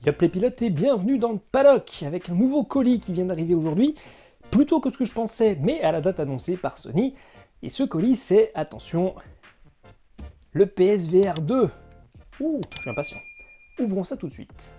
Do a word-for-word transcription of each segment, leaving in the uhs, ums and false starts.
Yop les pilotes et bienvenue dans le paddock avec un nouveau colis qui vient d'arriver aujourd'hui, plutôt que ce que je pensais, mais à la date annoncée par Sony. Et ce colis c'est, attention, le P S V R deux. Ouh, je suis impatient. Ouvrons ça tout de suite.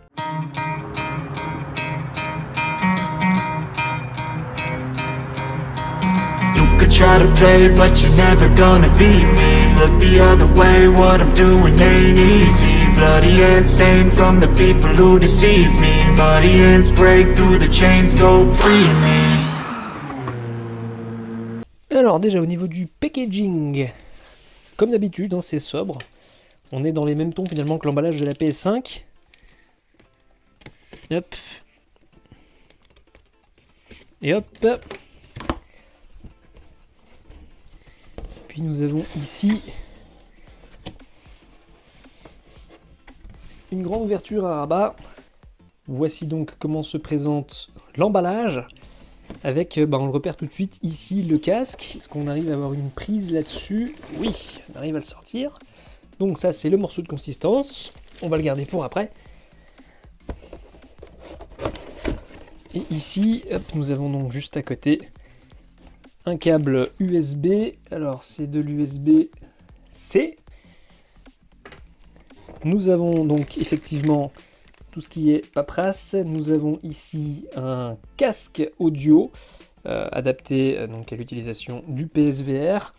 You could try to play, but you're never gonna beat me. Look the other way, what I'm doing ain't easy. Bloody hands stained from the people who deceive me. Muddy hands break through the chains, go free me. Alors déjà au niveau du packaging, comme d'habitude, hein, c'est sobre. On est dans les mêmes tons finalement que l'emballage de la P S cinq. Hop. Et hop. Puis nous avons ici une grande ouverture à rabat. Voici donc comment se présente l'emballage. Avec, bah on le repère tout de suite ici, le casque. Est-ce qu'on arrive à avoir une prise là-dessus? Oui, on arrive à le sortir. Donc ça c'est le morceau de consistance. On va le garder pour après. Et ici, hop, nous avons donc juste à côté un câble U S B. Alors c'est de l'U S B C. Nous avons donc effectivement tout ce qui est paperasse. Nous avons ici un casque audio euh, adapté euh, donc à l'utilisation du P S V R.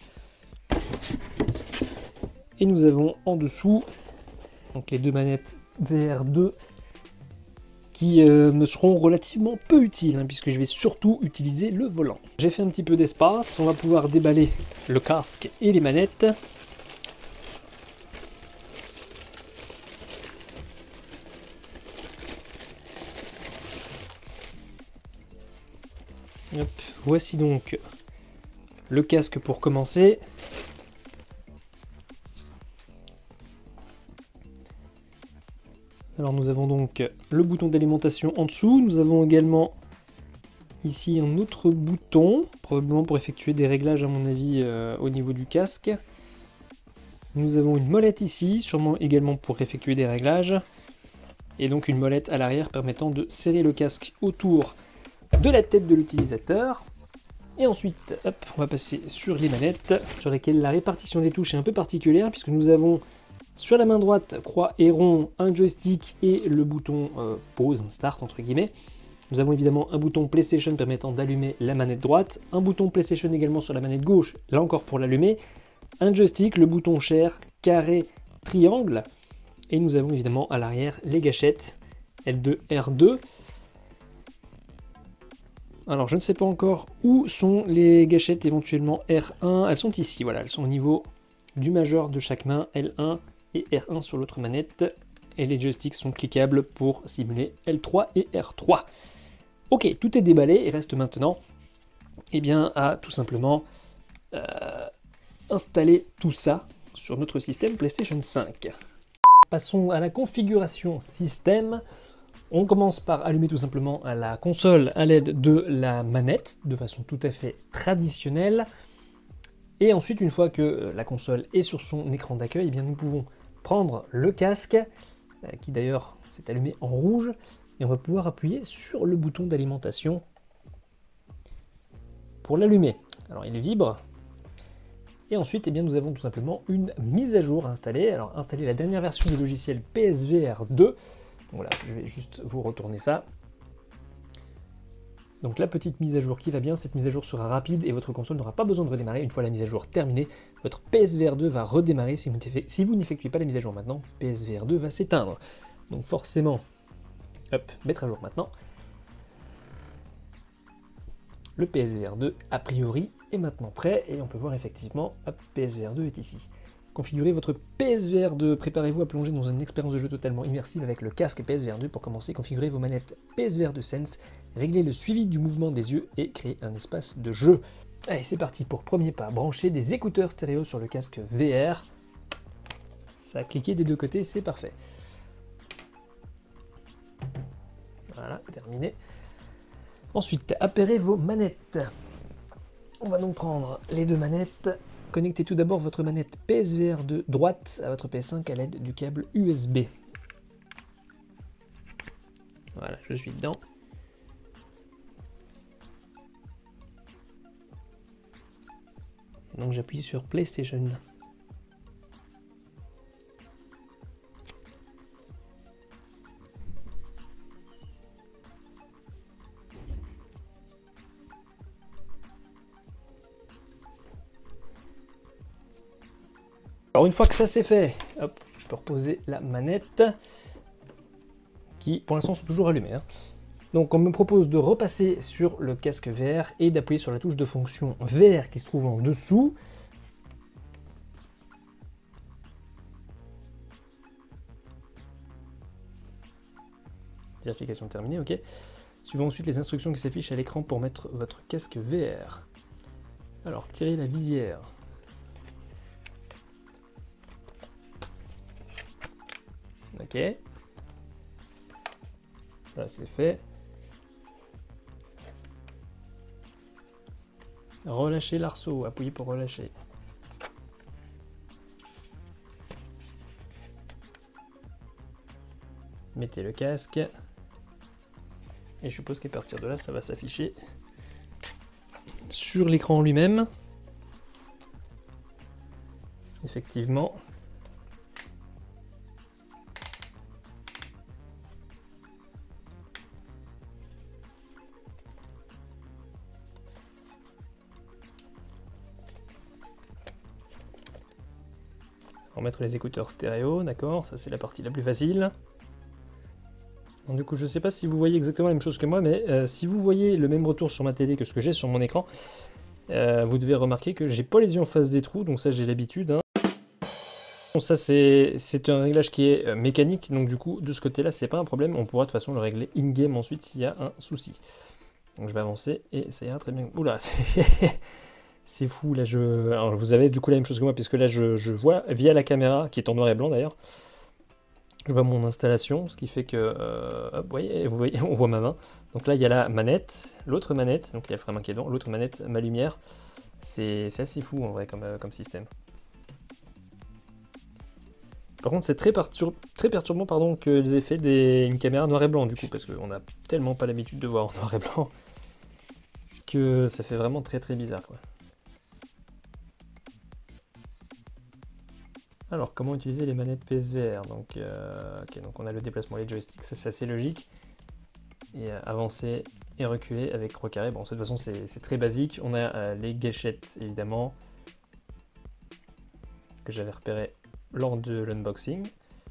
Et nous avons en dessous donc les deux manettes V R deux qui euh, me seront relativement peu utiles hein, puisque je vais surtout utiliser le volant. J'ai fait un petit peu d'espace, on va pouvoir déballer le casque et les manettes. Hop, voici donc le casque pour commencer. Alors nous avons donc le bouton d'alimentation en dessous, nous avons également ici un autre bouton, probablement pour effectuer des réglages à mon avis euh, au niveau du casque. Nous avons une molette ici, sûrement également pour effectuer des réglages. Et donc une molette à l'arrière permettant de serrer le casque autour de la tête de l'utilisateur. Et ensuite, hop, on va passer sur les manettes, sur lesquelles la répartition des touches est un peu particulière, puisque nous avons sur la main droite, croix et rond, un joystick et le bouton euh, pause, start entre guillemets. Nous avons évidemment un bouton PlayStation permettant d'allumer la manette droite, un bouton PlayStation également sur la manette gauche, là encore pour l'allumer, un joystick, le bouton share, carré, triangle, et nous avons évidemment à l'arrière les gâchettes L deux R deux. Alors je ne sais pas encore où sont les gâchettes éventuellement R un, elles sont ici, voilà, elles sont au niveau du majeur de chaque main, L un et R un sur l'autre manette, et les joysticks sont cliquables pour simuler L trois et R trois. Ok, tout est déballé, et reste maintenant eh bien, à tout simplement euh, installer tout ça sur notre système PlayStation cinq. Passons à la configuration système. On commence par allumer tout simplement la console à l'aide de la manette, de façon tout à fait traditionnelle. Et ensuite, une fois que la console est sur son écran d'accueil, eh bien nous pouvons prendre le casque, qui d'ailleurs s'est allumé en rouge, et on va pouvoir appuyer sur le bouton d'alimentation pour l'allumer. Alors il vibre, et ensuite eh bien, nous avons tout simplement une mise à jour à installer. Alors installer la dernière version du logiciel P S V R deux. Voilà, je vais juste vous retourner ça. Donc la petite mise à jour qui va bien, cette mise à jour sera rapide et votre console n'aura pas besoin de redémarrer. Une fois la mise à jour terminée, votre P S V R deux va redémarrer. Si vous, si vous n'effectuez pas la mise à jour maintenant, P S V R deux va s'éteindre. Donc forcément, hop, mettre à jour maintenant. Le P S V R deux, a priori, est maintenant prêt et on peut voir effectivement, hop, P S V R deux est ici. Configurez votre P S V R deux, préparez-vous à plonger dans une expérience de jeu totalement immersive avec le casque P S V R deux. Pour commencer, configurez vos manettes P S V R deux Sense, réglez le suivi du mouvement des yeux et créez un espace de jeu. Allez, c'est parti pour premier pas, brancher des écouteurs stéréo sur le casque V R. Ça a cliqué des deux côtés, c'est parfait. Voilà, terminé. Ensuite, appairez vos manettes. On va donc prendre les deux manettes. Connectez tout d'abord votre manette P S V R deux droite à votre P S cinq à l'aide du câble U S B. Voilà, je suis dedans. Donc j'appuie sur PlayStation. Alors une fois que ça c'est fait, hop, je peux reposer la manette, qui pour l'instant sont toujours allumées. Hein. Donc on me propose de repasser sur le casque V R et d'appuyer sur la touche de fonction V R qui se trouve en dessous. Vérification terminée, ok. Suivons ensuite les instructions qui s'affichent à l'écran pour mettre votre casque V R. Alors tirez la visière. Ok. Ça c'est fait. Relâchez l'arceau, appuyez pour relâcher. Mettez le casque. Et je suppose qu'à partir de là, ça va s'afficher sur l'écran lui-même. Effectivement. On va mettre les écouteurs stéréo, d'accord, ça c'est la partie la plus facile. Donc, du coup, je ne sais pas si vous voyez exactement la même chose que moi, mais euh, si vous voyez le même retour sur ma télé que ce que j'ai sur mon écran, euh, vous devez remarquer que j'ai pas les yeux en face des trous, donc ça j'ai l'habitude. Hein. Bon, ça c'est un réglage qui est euh, mécanique, donc du coup de ce côté-là c'est pas un problème, on pourra de toute façon le régler in-game ensuite s'il y a un souci. Donc je vais avancer et ça ira très bien. Oula, c'est fou là, je... Alors, vous avez du coup la même chose que moi, puisque là je, je vois via la caméra, qui est en noir et blanc d'ailleurs, je vois mon installation, ce qui fait que, euh, hop, vous voyez, vous voyez, on voit ma main. Donc là, il y a la manette, l'autre manette, donc il y a le frein qui est devant, l'autre manette, ma lumière. C'est assez fou en vrai comme, euh, comme système. Par contre, c'est très, pertur très perturbant pardon, qu'ils aient fait des, une caméra noir et blanc du coup, parce qu'on n'a tellement pas l'habitude de voir en noir et blanc que ça fait vraiment très très bizarre, quoi. Alors, comment utiliser les manettes P S V R? Donc, euh, okay, donc on a le déplacement des joysticks, ça c'est assez logique. Et euh, avancer et reculer avec croix carré. Bon, de toute façon, c'est très basique. On a euh, les gâchettes, évidemment, que j'avais repéré lors de l'unboxing.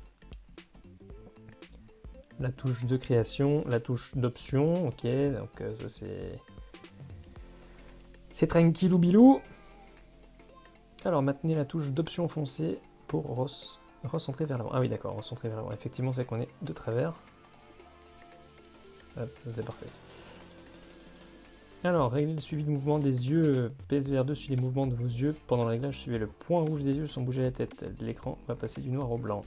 La touche de création, la touche d'option, ok, donc euh, ça c'est... C'est tranquillou bilou. Alors, maintenez la touche d'option foncée pour recentrer vers l'avant. Ah oui, d'accord, recentrer vers l'avant. Effectivement, c'est qu'on est de travers. Hop, c'est parfait. Alors, régler le suivi de mouvement des yeux. P S V R deux suit les mouvements de vos yeux. Pendant le réglage, suivez le point rouge des yeux sans bouger la tête. L'écran va passer du noir au blanc.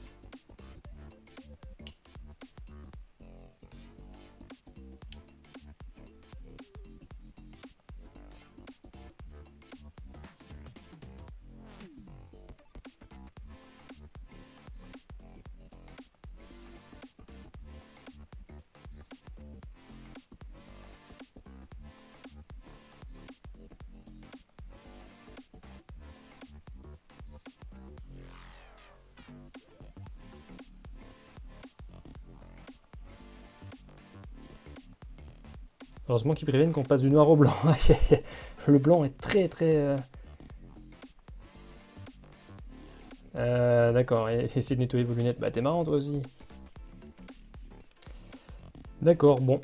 Heureusement qu'ils préviennent qu'on passe du noir au blanc. Le blanc est très très... Euh... Euh, D'accord, et essayer de nettoyer vos lunettes. Bah t'es marrant toi aussi. D'accord, bon.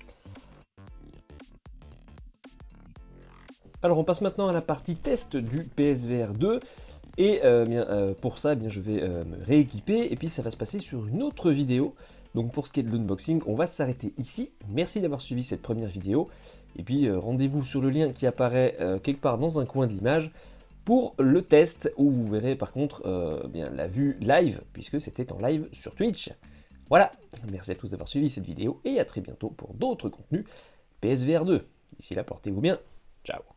Alors on passe maintenant à la partie test du P S V R deux. Et euh, bien, euh, pour ça, eh bien, je vais euh, me rééquiper et puis ça va se passer sur une autre vidéo. Donc pour ce qui est de l'unboxing, on va s'arrêter ici. Merci d'avoir suivi cette première vidéo. Et puis euh, rendez-vous sur le lien qui apparaît euh, quelque part dans un coin de l'image pour le test où vous verrez par contre euh, bien, la vue live puisque c'était en live sur Twitch. Voilà, merci à tous d'avoir suivi cette vidéo et à très bientôt pour d'autres contenus P S V R deux. D'ici là, portez-vous bien. Ciao.